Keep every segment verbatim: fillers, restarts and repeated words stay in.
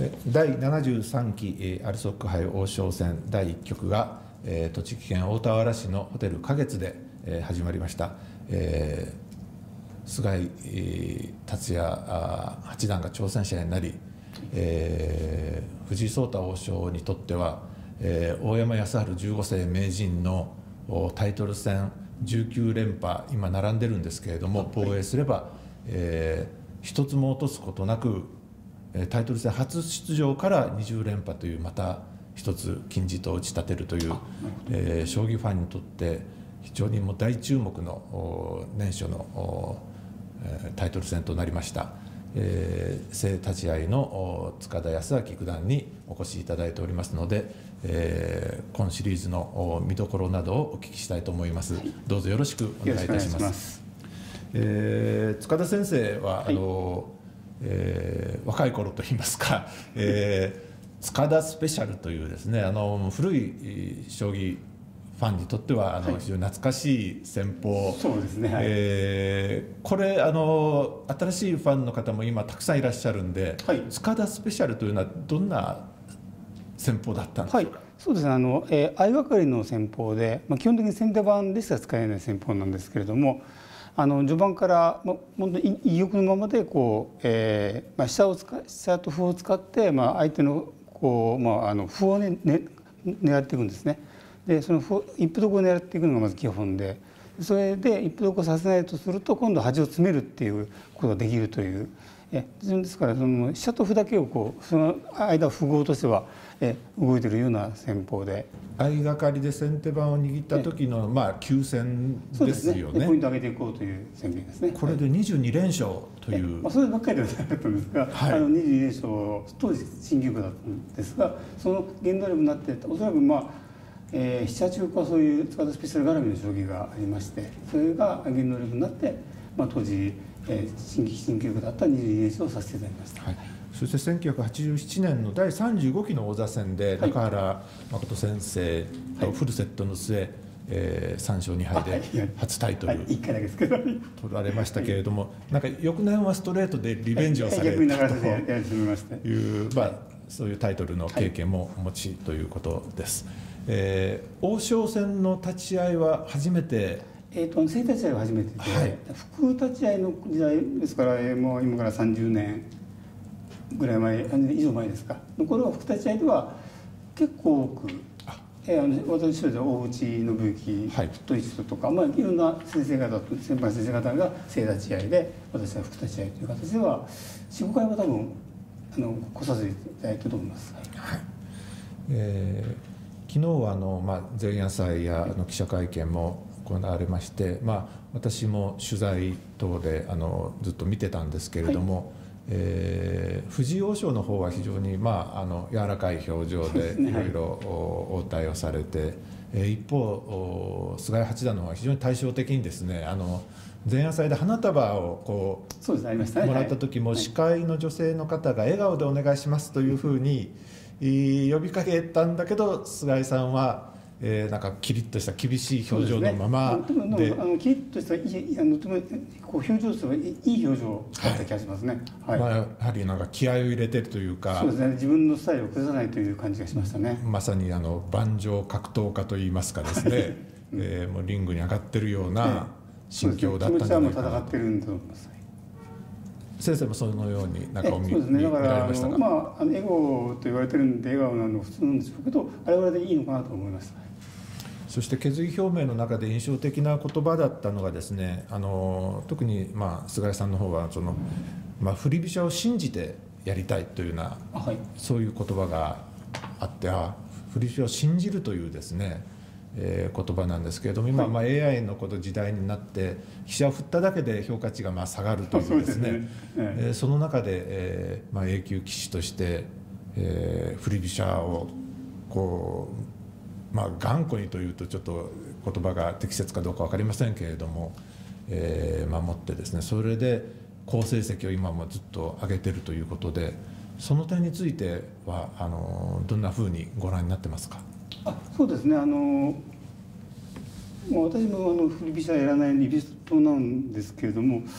だいななじゅうさんきアルソック杯王将戦だいいっ局が、えー、栃木県大田原市のホテル花月で、えー、始まりました。えー、菅井、えー、達也八段が挑戦者になり、えー、藤井聡太王将にとっては、えー、大山康晴じゅうご世名人のタイトル戦じゅうきゅう連覇今並んでるんですけれども、防衛すれば、えー、一つも落とすことなくタイトル戦初出場からにじゅう連覇というまた一つ金字塔を打ち立てるという、えー、将棋ファンにとって非常にもう大注目の年初のタイトル戦となりました。えー、正立ち会いの塚田康明九段にお越しいただいておりますので、えー、今シリーズの見どころなどをお聞きしたいと思います。はい、どうぞよろしくお願いいたします。ます。えー、塚田先生は、はい、あのえー、若い頃といいますか、えー、塚田スペシャルというですね、あの古い将棋ファンにとってはあの、はい、非常に懐かしい戦法。 そうですね、はい、 えー、これあの新しいファンの方も今たくさんいらっしゃるんで、はい、塚田スペシャルというのはどんな戦法だったんでしょうか。 はい、そうですね、あの、えー、相掛かりの戦法で、まあ、基本的に先手番でしか使えない戦法なんですけれども、あの序盤から、まあ、本当に居玉のままでこう、えーまあ、飛車を使飛車と歩を使って、まあ、相手のこう、まあ、あの歩を、ねね、狙っていくんですね。でその歩一歩得を狙っていくのがまず基本で、それで一歩得をさせないとすると今度端を詰めるっていうことができるという。えですからその飛車と歩だけをこうその間を符号としてはえ動いているような戦法で、 相掛かりで先手番を握った時のまあ急戦ですよね。 ポイントを上げていこうという戦略ですね。 これでにじゅうに連勝という、 まあ、そればっかりではなかったんですが、はい、あのにじゅうに連勝当時新記録だったんですが、その原動力になっておそらくまあえー、なな、はち局はそういう塚田スペシャル絡みの将棋がありまして、それが原動力になって、まあ、当時、えー、新新記録だったにじゅうに連勝をさせていただきました。はい、 そしてせんきゅうひゃくはちじゅうななねんのだいさんじゅうごきの王座戦で中原誠先生とフルセットの末、はい、えー、さん勝に敗で初タイトル取られましたけれども、はい、なんか翌年はストレートでリベンジをされたという、まあ、そういうタイトルの経験もお持ちということです。えー、王将戦の立ち会いは初めて、 えーと、正立ち会いは初めてで、はい、副立ち会いの時代ですから、えー、もう今からさんじゅうねんぐらい前以上前ですかの頃は副立ち会いでは結構多く、えー、あの私一人で大内信之と一緒とか、はい、まあ、いろんな先生方と先輩先生方が正立ち会いで私は副立ち会いという形ではよん、ごかいは多分あの来させていただいていると思います。はい、 えー昨日はあの、まあ、前夜祭やあの記者会見も行われまして、まあ、私も取材等であのずっと見てたんですけれども、はい、えー、藤井王将の方は非常に、まあ、あの柔らかい表情でいろいろ応対をされて、はい、一方菅井八段の方は非常に対照的にですね、あの前夜祭で花束をこうもらった時も司会の女性の方が笑顔でお願いしますというふうに呼びかけたんだけど、菅井さんは、えー、なんかキリッとした厳しい表情のままで、 あのキリッとしたいいあのこう表情としてはいい表情だった気がしますね。はい、まあ、 やはりなんか気合を入れてるというか、 そうですね、自分のスタイルを崩さないという感じがしましたね。 まさにあの盤上格闘家といいますかですね、うん、えー、もうリングに上がってるような心境だったんじゃないかなと。 気持ちはもう戦ってるんだと思います。 先生もそのようになんかお見、 そうですね、だから見られましたか。 まあ、あの笑顔と言われてるんで笑顔なの普通なんでしょうけど、あれはあれでいいのかなと思いました。 そして決意表明の中で印象的な言葉だったのがですね、あの特にまあ菅井さんの方はその、まあ、振り飛車を信じてやりたいというような、はい、そういう言葉があって、あ振り飛車を信じるというですね、えー、言葉なんですけれども、今、はい、まあ、エーアイ のこと時代になって飛車を振っただけで評価値がまあ下がるというですね、そ, えー、その中で、えーまあ、A 級棋士として、えー、振り飛車をこう、まあ、頑固にというとちょっと言葉が適切かどうか分かりませんけれども、えー、守ってですね、それで好成績を今もずっと上げているということで、その点についてはあのどんなふうにご覧になってますか。 あ、そうですね、あの私もあの振り飛車やらないリビストなんですけれども、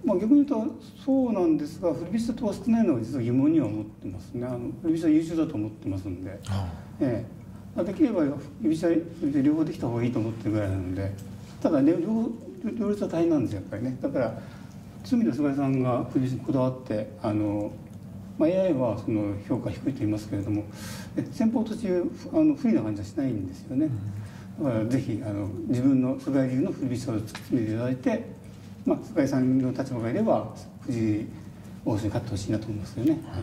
まあ、逆に言うとそうなんですが、振り飛車党は少ないのは実は疑問には思ってますね。あの振り飛車優秀だと思ってますんで、はあ、ええ、できれば振り飛車で両方できた方がいいと思ってるぐらいなので、ただね、両両立は大変なんですよやっぱりね。だからそういう意味では菅井さんが振り飛車にこだわって、あの、まあ、エーアイ はその評価低いと言いますけれども、戦法途中あの不利な感じはしないんですよね。だからぜひあの自分の菅井流の振り飛車を突き詰めていただいて、まあ、菅井さんの立場がいれば藤井王将に勝ってほしいなと思いますよね。はい、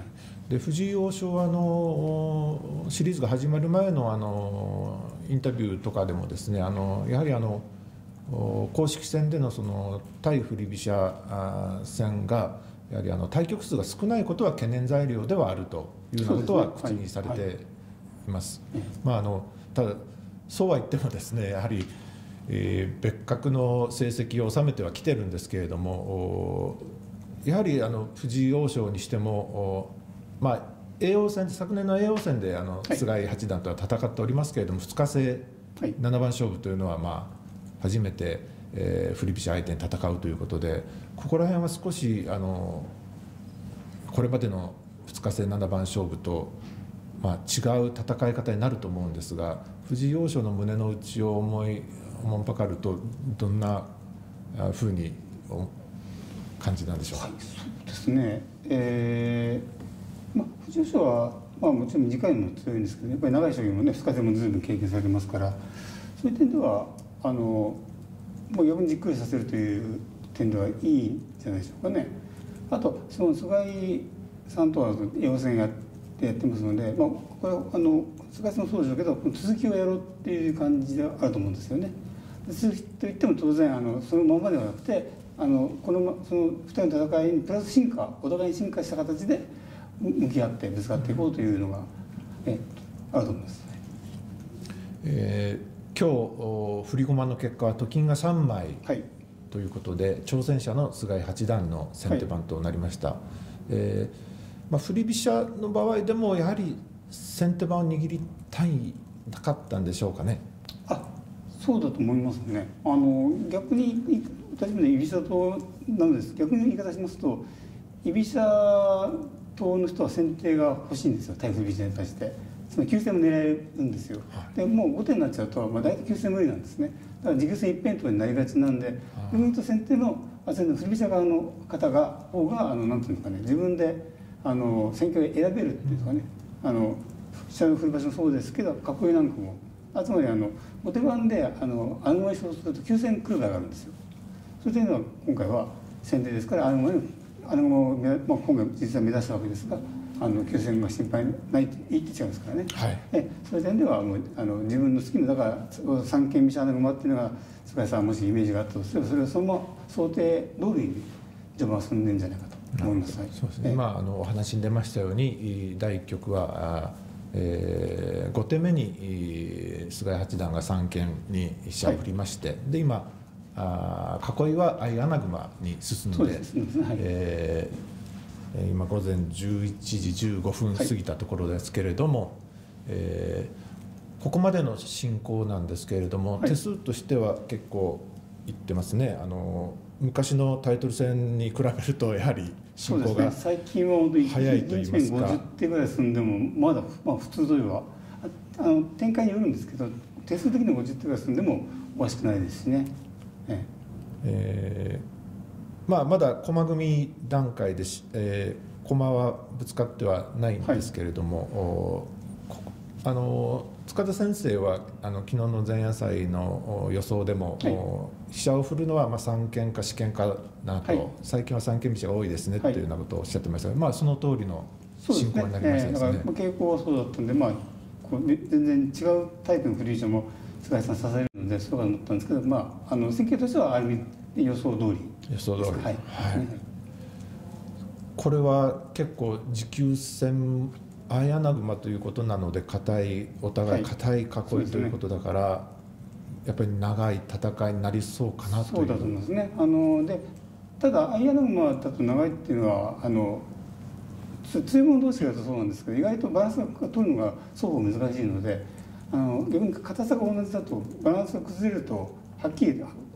で藤井王将はあのシリーズが始まる前のあのインタビューとかでもですね、あのやはりあの公式戦でのその対振り飛車戦がやはりあの対局数が少ないことは懸念材料ではあるというようなことは口にされています。まああのただそうは言ってもですね、やはり、えー、別格の成績を収めてはきてるんですけれども、やはりあの藤井王将にしても、まあ、叡王戦昨年の叡王戦であの、はい、菅井八段とは戦っておりますけれども、ふつか制ななばん勝負というのは、まあ、初めて、えー、振り飛車相手に戦うということで、ここら辺は少しあのこれまでのふつか制ななばん勝負と、まあ、違う戦い方になると思うんですが、藤井王将の胸の内を思いおもんぱかるとどんなふうに感じなんでしょうか。 はい、そうですね、えーまあ、藤井王将は、まあ、もちろん短いのも強いんですけど、やっぱり長い将棋もねふつか制もずいぶん経験されてますから、そういう点ではあのもう逆にじっくりさせるという点ではいいんじゃないでしょうかね。あとその菅井さんとは叡王戦やってやってますので、まあ、これあの菅井さんもそうでしょうけど、続きをやろうっていう感じであると思うんですよね。続きといっても当然あのそのままではなくて、あのこのそのふたりの戦いにプラス進化、お互いに進化した形で向き合ってぶつかっていこうというのが、えあると思います。 えー、今日振り駒の結果はと金がさんまい、はい、ということで挑戦者の菅井八段の先手番となりました。はい、えーまあ、振り飛車の場合でもやはり先手番を握りたいなかったんでしょうかね。 あ、そうだと思いますね。あの逆に私もね居飛車党なのです。逆に言い方しますと、居飛車党の人は先手が欲しいんですよ、対振り飛車に対して。つまり急戦も狙えるんですよ。はい、でもう後手になっちゃうと、まあ、大体急戦無理なんですね。だから持久戦一辺倒になりがちなんで、逆に言うと先手のあ先手の振り飛車側の方が方があのなんていうんですかね、自分であの戦型を選べるっていうかね、あの飛車の振り場所もそうですけど、囲いなんかも、あつまりあの後手番であの穴熊に勝すると急戦来る場合があるんですよ。そういうのは今回は先手ですから、穴熊に穴熊を、まあ、今回実際目指したわけですが、あの急戦が心配ないっていいって違うんですからね。はい、えそういう点ではもうあの自分の好きなだから三間飛車穴熊っていうのが菅井さんもしイメージがあったとすれば、それをそのまま想定通りに序盤は進んでるんじゃないかと思います。 そうですね。今あのお話に出ましたようにだいいっ局はえー、ご手目に菅井八段が三間に飛車を振りまして、はい、で今あ囲いは相穴熊に進んで、はい、えー、今午前じゅういちじじゅうごふん過ぎたところですけれども、はい、えー、ここまでの進行なんですけれども、はい、手数としては結構いってますね。あの昔のタイトル戦に比べるとやはり進行が早いといいますか、 いちにちめごじゅってんぐらい進んでもまだ、まあ、普通といえばあの展開によるんですけど、手数的にごじゅってんぐらい進んでもおかしくないですしね。ええーまあ、まだ駒組み段階で、えー、駒はぶつかってはないんですけれども、はい、あの塚田先生はあの昨日の前夜祭の予想でも、はい、飛車を振るのはまあ三間か四間かなと、はい、最近は三間飛車が多いですね、はい、というようなことをおっしゃってましたが、まあ、その通りの進行になりましたですね。 そうですね、えー、だから傾向はそうだったんで、まあ、こう全然違うタイプの振り飛車も菅井さん支えるのでそうかと思ったんですけど、まあ、あの戦型としてはある意味予想通り予想通り、はいはい、これは結構持久戦相穴熊ということなので、硬いお互い硬い囲いということだから、はい、やっぱり長い戦いになりそうかなという。 そうだと思いますね。あのでただ相穴熊だと長いっていうのはあの強い者同士だとそうなんですけど、意外とバランスが取るのが双方難しいので、あの逆に硬さが同じだとバランスが崩れるとはっきり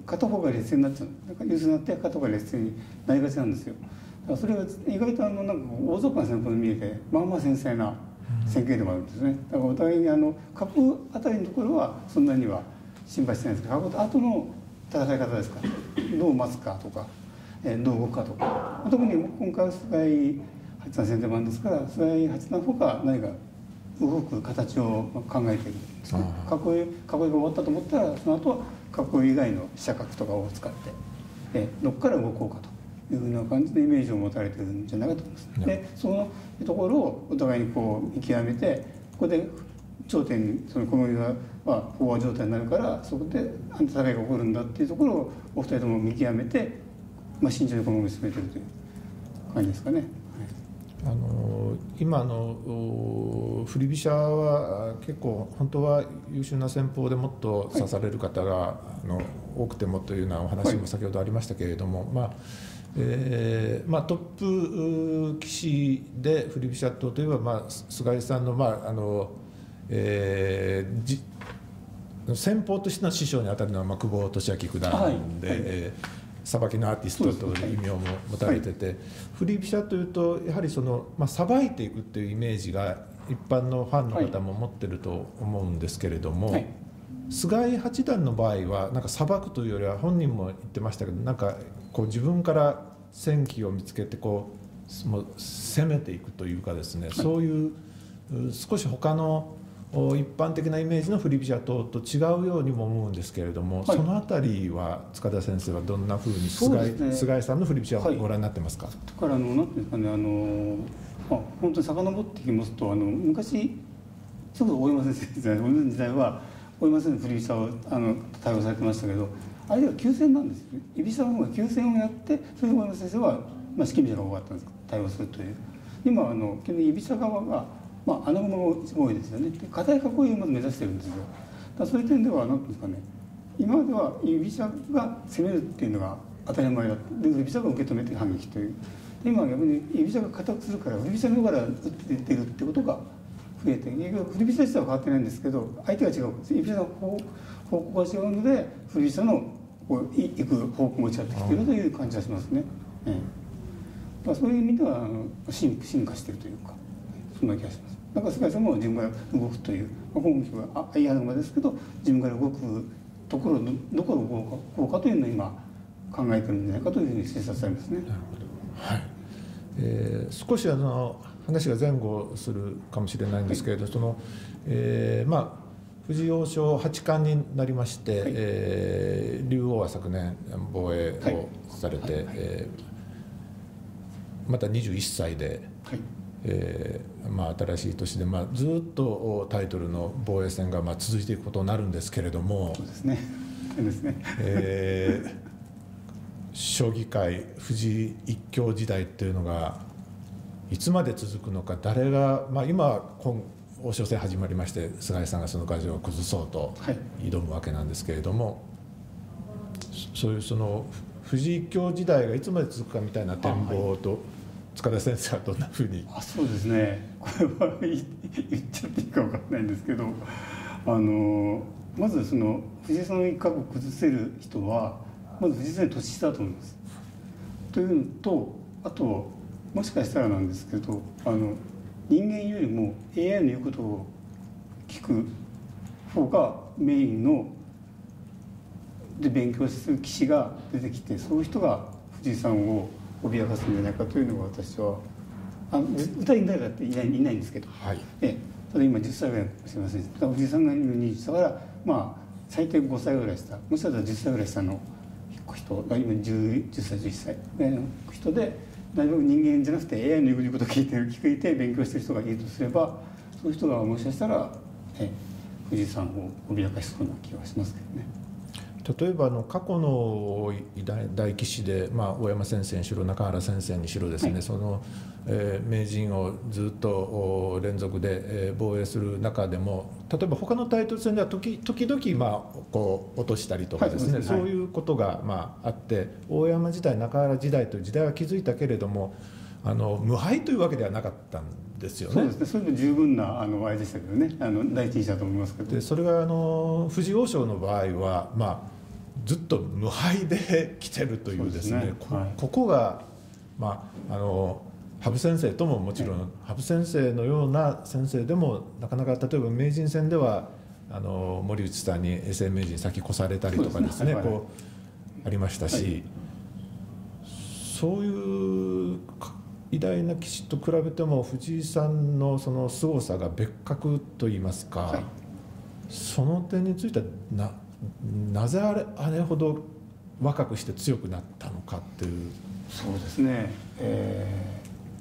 片方が劣勢になっちゃう、だから優勢になって片方が劣勢になりがちなんですよ。だからそれが意外とあのなんか大雑把な戦法に見えて、まあまあ繊細な戦型でもあるんですね。だからお互いにあの囲うあたりのところはそんなには心配してないんですけど、囲った後の戦い方ですか、どう待つかとか、えー、どう動くかとか、特に今回は菅井八段先手番ですから、菅井八段の方が何か動く形を考えているんですね。囲い囲いが終わったと思ったら、その後は囲い以外の飛車角とかを使って、えー、どこから動こうかというふうな感じのイメージを持たれているんじゃないかと思います。でそのところをお互いにこう見極めて、ここで頂点にその小麦が飽和状態になるから、そこで戦いが起こるんだっていうところをお二人とも見極めて、まあ、慎重に小麦を進めているという感じですかね。 あの今の振り飛車は結構本当は優秀な戦法でもっと指される方が、はい、あの多くてもというようなお話も先ほどありましたけれども、はい、まあえーまあ、トップ棋士で振り飛車党といえば、まあ、菅井さんの、まああのえー、じ戦法としての師匠にあたるのは、まあ、久保利明九段で。はいはい、えーさばきのアーティストという異名も持たれてて、はい、振り飛車というとやはりそのまあさばいていくっていうイメージが一般のファンの方も持ってると思うんですけれども、はい、菅井八段の場合はなんかさばくというよりは、本人も言ってましたけど、なんかこう自分から戦機を見つけてこうもう攻めていくというかですね、はい、そういう少し他の一般的なイメージの振り飛車党と違うようにも思うんですけれども、はい、そのあたりは塚田先生はどんなふうに菅井、ね、菅井さんの振り飛車をご覧になってますか。はい、 だからあのなんていうんですかね、あのまあ、本当に遡ってきますと、あの昔それこそ大山先生ですね、大山時代は大山先生の振り飛車をあの対応されてましたけど、あれでは急戦なんですよね。居飛車の方が急戦をやって、それで大山先生は、まあ、四間飛車が多かったんですか、対応するという。今あの基本居飛車側がまあ、穴熊が多いですよね。硬い囲いをまず目指してるんですよ。だそういう点では何ていうんですかね、今までは居飛車が攻めるっていうのが当たり前だった。で居飛車が受け止めて反撃という。で今は逆に居飛車が硬くするから振り飛車の方から打って出るってことが増えて、振り飛車自体は変わってないんですけど、相手が違う。居飛車の方方向が違うので、振り飛車のこう行く方向も違ってきているという感じがしますね。ええ、まあ、そういう意味では進進化しているというか、そんな気がします。だから菅井さんも自分が動くという、まあ、本気は相穴熊ですけど、自分から動くところのどこを動こうか、動かというのを今考えてるんじゃないかというふうに推察されますね。なるほど、はい。 えー、少しあの話が前後するかもしれないんですけれど、はい、そのえー、まあ藤井王将八冠になりまして、はい、えー、竜王は昨年防衛をされて、はいはい、えー、またにじゅういっさいで、はい、えーまあ、新しい年で、まあ、ずっとタイトルの防衛戦がまあ続いていくことになるんですけれども、 そうですね、そうですね、 えー、将棋界藤井一強時代っていうのがいつまで続くのか、誰が、まあ、今今王将戦始まりまして、菅井さんがその牙城を崩そうと挑むわけなんですけれども、はい、そういうその藤井一強時代がいつまで続くかみたいな展望と、塚田先生はどんなふうに。 あ、そうですね、これは言っちゃっていいか分かんないんですけど、あのまずその藤井さんの一角を崩せる人はまず藤井さんに年下だと思います。というのと、あともしかしたらなんですけど、あの人間よりも エーアイ の言うことを聞く方がメインので勉強する棋士が出てきて、そういう人が藤井さんを脅かすんじゃないかというのが私は、あの歌い誰かっていないいないんですけど、はい、えただ今じゅっさいぐらいかもしれません。だから藤井さんが今にじゅっさいだから、まあ最低ごさいぐらいした、もしかしたらじゅっさいぐらい下の人が今 10, 10歳じゅっさいぐらいの人で、なるべく人間じゃなくて エーアイ の言うことを聞いてる聞いて勉強してる人がいるとすれば、そういう人がもしかしたら、え藤井さんを脅かしそうな気がしますけどね。 例えばあの過去の大大棋士で、まあ、大山先生にしろ中原先生にしろですね、はい、その、えー、名人をずっと連続で、えー、防衛する中でも、例えば他のタイトル戦では時時々、まあ、こう落としたりとかですね、はい、そういうことが、まあ、あって、大山時代中原時代という時代は築いたけれども、あの無敗というわけではなかったんですよね。 そうですね、それで十分なあのあれでしたけどね、あの第一人者だと思いますけど。 でそれがあの藤井王将の場合は、まあずっと無敗で来てるというですね、こ, はい、 ここが、まあ、あの羽生先生とももちろん、はい、羽生先生のような先生でもなかなか例えば名人戦ではあの森内さんに永世名人先越されたりとかですね、こうありましたし、はい、そういう偉大な棋士と比べても藤井さんのその凄さが別格といいますか、はい、その点については な, なぜあれあれほど若くして強くなったのかっていう。 そうですね、え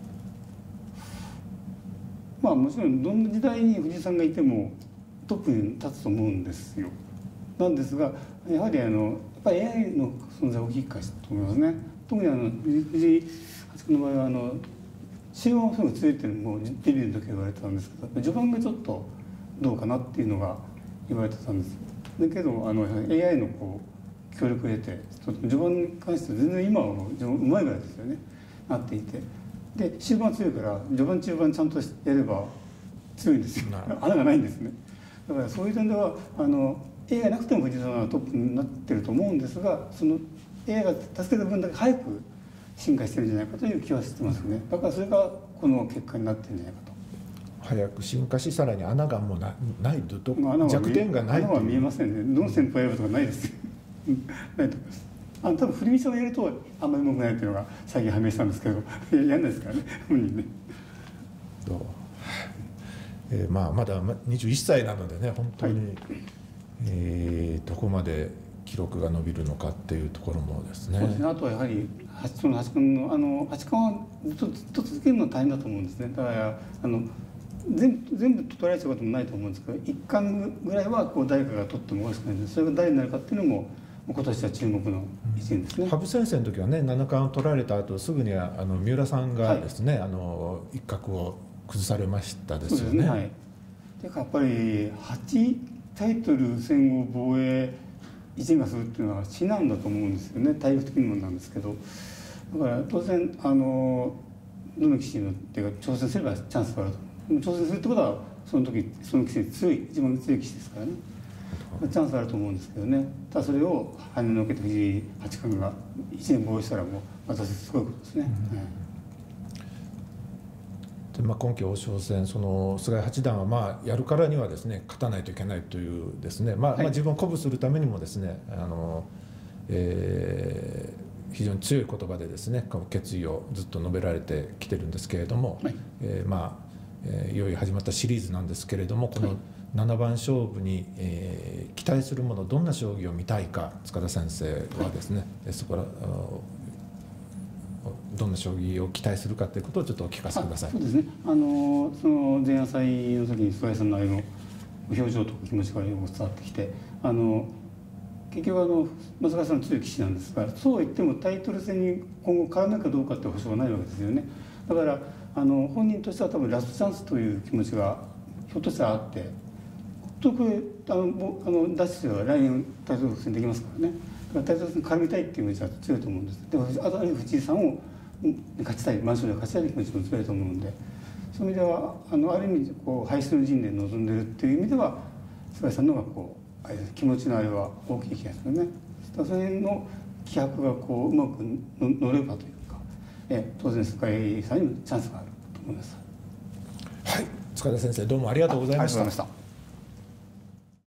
ー、まあもちろんどんな時代に藤井さんがいてもトップに立つと思うんですよ。なんですがやはりあのやっぱり エーアイ の存在は大きいかと思いますね。特にあの藤井八冠の場合はあの終盤がすごく強いっていうのもデビューの時言われてたんですけど、序盤がちょっとどうかなっていうのが言われてたんです。だけどあの エーアイ のこう協力を得て序盤に関しては全然今はもううまいぐらいですよね、なっていて、で終盤強いから序盤中盤ちゃんとやれば強いんですよ。穴がないんですね。だからそういう点ではあの エーアイ がなくても藤井さんはトップになってると思うんですが、その エーアイ が助けた分だけ早く進化してるんじゃないかという気はしてますね。だからそれがこの結果になってるんじゃないかと。 早く進化し、さらに穴がもう な, ないとど弱点がないという。 穴は見えませんね。どの戦法やるとかないですよ。ないと思います。あの多分振り飛車をやるとあんまりうまくないっていうのが最近判明したんですけど、やんないですからね、本人ね。 どうえーまあ、まだにじゅういっさいなのでね、本当に、はい、えー、どこまで記録が伸びるのかっていうところもですね。 そうですね。あとはやはりその八冠のあの八冠はずっとずっと続けるのは大変だと思うんですね。だからあの全部全部取られちゃうこともないと思うんですけど、一冠ぐらいはこう誰かが取ってもおかしくないんで、それが誰になるかっていうのも今年は注目の一点ですね。 羽生先生の時はね、七冠を取られた後すぐにはあの三浦さんがですね、はい、あの一角を崩されましたですよね。そうですね、はい。 ていうかやっぱりはちタイトル戦を防衛いちがするっていうのは至難だと思うんですよね。体力的にもなんですけど、だから当然あのどの棋士のっていうか挑戦すればチャンスがあると。挑戦するってことはその時その棋士に強い一番強い棋士ですからね、チャンスあると思うんですけどね。ただそれを跳ねのけて藤井八冠がいちねん防衛したらもう私すごいことですね。うんはいでまあ、今期王将戦、その菅井八段はまあやるからにはですね、勝たないといけないというですね、まあ、はい、まあ自分を鼓舞するためにもですね、あの、えー、非常に強い言葉でですね、決意をずっと述べられてきてるんですけれども、はい、えー、まあ、えー、いよいよ始まったシリーズなんですけれども、このななばん勝負に、えー、期待するもの、どんな将棋を見たいか、塚田先生はですね、はい、そこからどんな将棋を期待するかということをちょっとお聞かせください。 そうですね。あのその前夜祭の時に菅井さんのあの表情と気持ちがよく伝わってきて、あの結局あの菅井さんの強い棋士なんですが、そうは言ってもタイトル戦に今後絡めるかどうかっていう保証がないわけですよね。だからあの本人としては多分ラストチャンスという気持ちがひょっとしたらあって、特にあのあのダッシュは来年タイトル戦できますからね。だからタイトル戦に絡みたいっていう気持ちは強いと思うんです。でもあと藤井さんを勝ちたい、満勝で勝ちたいという気持ちも強いと思うので、そういう意味ではあのある意味こう背水の陣で臨んでるっていう意味では菅井さんの方がこうあれ気持ちのあれは大きい気がするね。だからその辺の気迫がこううまく乗ればというか、え当然菅井さんにもチャンスがあると思います。 はい、塚田先生どうもありがとうございました。 ありがとうございました。